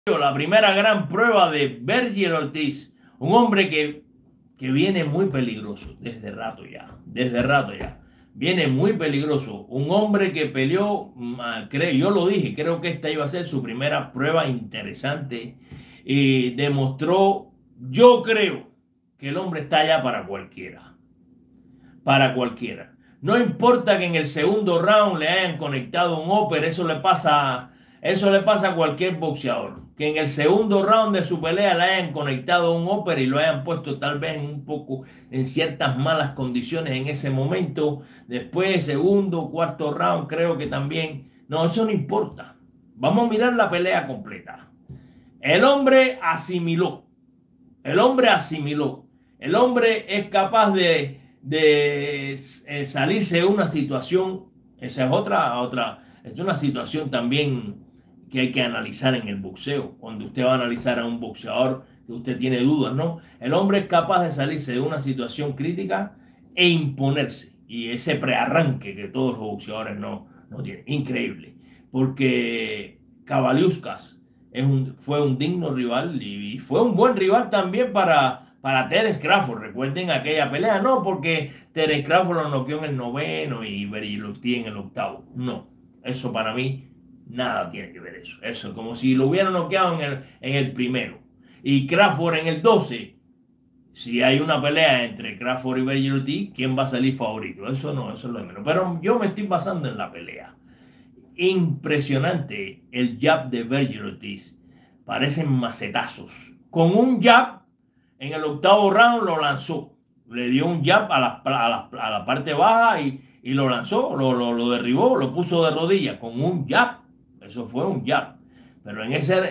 La primera gran prueba de Vergil Ortiz, un hombre que viene muy peligroso desde rato ya, viene muy peligroso, un hombre que peleó, yo lo dije, creo que esta iba a ser su primera prueba interesante y demostró, yo creo que el hombre está ya para cualquiera. No importa que en el segundo round le hayan conectado un upper, eso le pasa a cualquier boxeador. Que en el segundo round de su pelea le hayan conectado un upper y lo hayan puesto tal vez en ciertas malas condiciones en ese momento. Después, segundo, cuarto round, creo que también. No, eso no importa. Vamos a mirar la pelea completa. El hombre asimiló. El hombre asimiló. El hombre es capaz de salirse de una situación. Esa es es una situación también que hay que analizar en el boxeo. Cuando usted va a analizar a un boxeador que usted tiene dudas, ¿no? El hombre es capaz de salirse de una situación crítica e imponerse. Y ese prearranque que todos los boxeadores no tienen. Increíble. Porque Kavaliauskas fue un digno rival y fue un buen rival también para Terence Crawford. Recuerden aquella pelea, no porque Terence Crawford lo noqueó en el noveno y Vergil Ortiz en el octavo. No, eso para mí nada tiene que ver eso. Eso es como si lo hubieran noqueado en el primero. Y Crawford en el 12. Si hay una pelea entre Crawford y Vergil Ortiz, ¿quién va a salir favorito? Eso no, eso es lo de menos. Pero yo me estoy basando en la pelea. Impresionante el jab de Vergil Ortiz. Parecen macetazos. Con un jab en el octavo round lo lanzó. Le dio un jab a la parte baja y lo lanzó, lo derribó, lo puso de rodillas con un jab. Eso fue un jab. Pero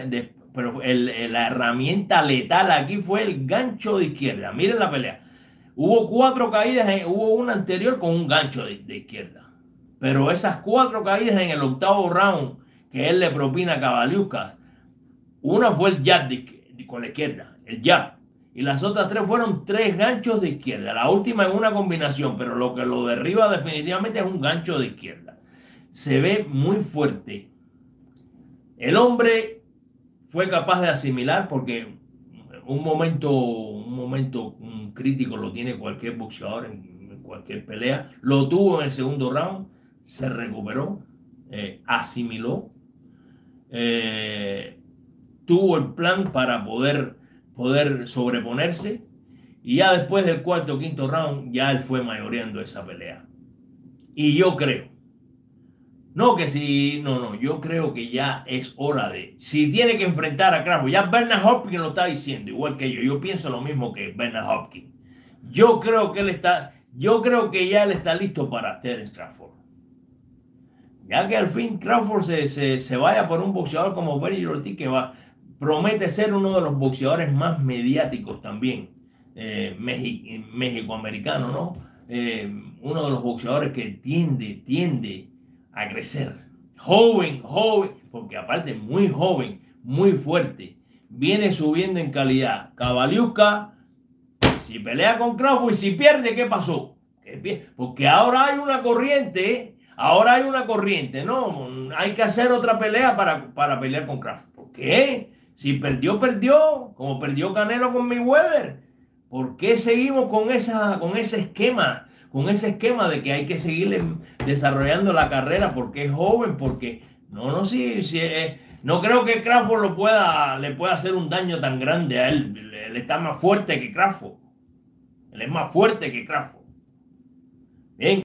la herramienta letal aquí fue el gancho de izquierda. Miren la pelea. Hubo 4 caídas, hubo una anterior con un gancho de izquierda. Pero esas 4 caídas en el octavo round que él le propina a Kavaliauskas, una fue el jab con la izquierda, el jab. Y las otras 3 fueron 3 ganchos de izquierda. La última en una combinación, pero lo que lo derriba definitivamente es un gancho de izquierda. Se ve muy fuerte. El hombre fue capaz de asimilar porque un momento crítico lo tiene cualquier boxeador en cualquier pelea. Lo tuvo en el segundo round, se recuperó, asimiló, tuvo el plan para poder sobreponerse y ya después del cuarto o quinto round ya él fue mayoreando esa pelea. Y yo creo, yo creo que ya es hora si tiene que enfrentar a Crawford, ya Bernard Hopkins lo está diciendo, igual que yo pienso lo mismo que Bernard Hopkins. Yo creo que ya él está listo para Terence Crawford. Ya que al fin Crawford se vaya por un boxeador como Vergil Ortiz, que promete ser uno de los boxeadores más mediáticos también, mexicoamericano, ¿no? Uno de los boxeadores que tiende a crecer. Joven, porque aparte muy joven, muy fuerte, viene subiendo en calidad. Kavaliauskas, si pelea con Crawford y si pierde, ¿qué pasó? Porque ahora hay una corriente, no, hay que hacer otra pelea para pelear con Crawford. ¿Por qué? Si perdió, como perdió Canelo con Mayweather. ¿Por qué seguimos con ese esquema? Con ese esquema de que hay que seguirle desarrollando la carrera porque es joven, porque no creo que Crawford le pueda hacer un daño tan grande a él. Él está más fuerte que Crawford. Él es más fuerte que Crawford. Bien.